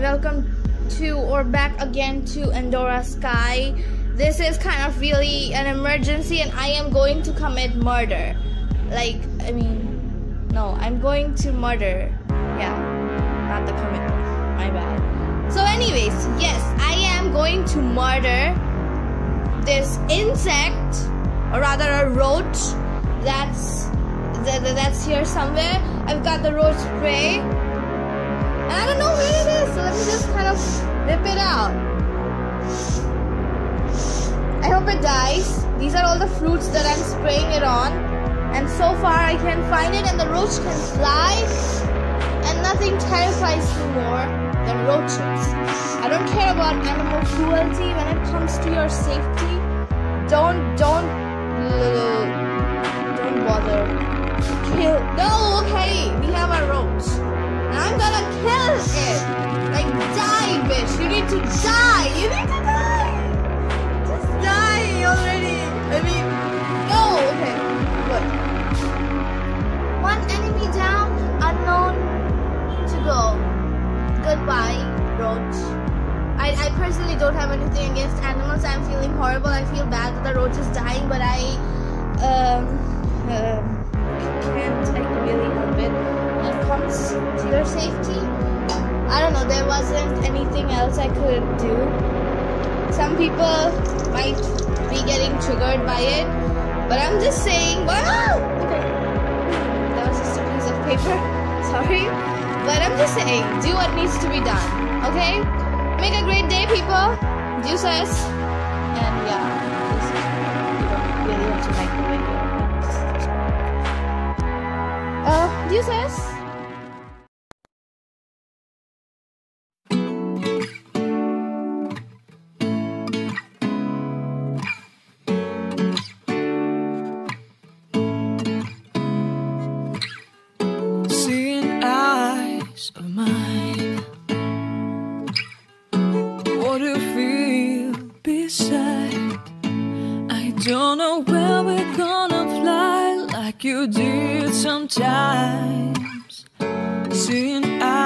welcome to or back again to Endora Sky. This is kind of really an emergency and I am going to commit murder. I'm going to murder. Yeah, not the commit one. My bad. So anyways, yes, I am going to murder this insect, or rather a roach, that's here somewhere. I've got the roach spray, and I don't know where it is, so let me just kind of rip it out. I hope it dies. These are all the fruits that I'm spraying it on, and so far I can find it, and the roach can fly, and nothing terrifies me more than roaches. I don't care about animal cruelty when it comes to your safety. Don't bother. Kill. No, okay, we have a roach. And I'm gonna kill it. Like, die, bitch. You need to die. You need to die. Just die already. No, okay, good. One enemy down, unknown to go. Goodbye, roach. I personally don't have anything against animals. I'm feeling horrible. I feel bad that the roach is dying, but I can't really help it when it comes to your safety. I don't know, there wasn't anything else I could do. Some people might be getting triggered by it, but I'm just saying, wow! Okay, that was just a piece of paper, sorry. But I'm just saying, do what needs to be done, okay? Make a great day, people. Deuces. And yeah, you don't really have to like the video. Deuces. Seeing eyes of mine, what do you feel beside? I don't know where we're gonna fly like you did sometimes. Seeing